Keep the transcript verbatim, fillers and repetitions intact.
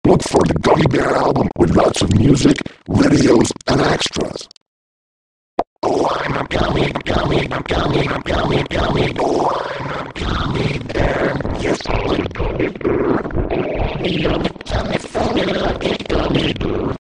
look for the Gummy Bear album with lots of music, videos, and extras. Oh, I'm a gummy, gummy, I'm gummy, I'm gummy, gummy. Oh, I'm a gummy bear. Yes, I'm a gummy bear. Oh, I'm a gummy bear.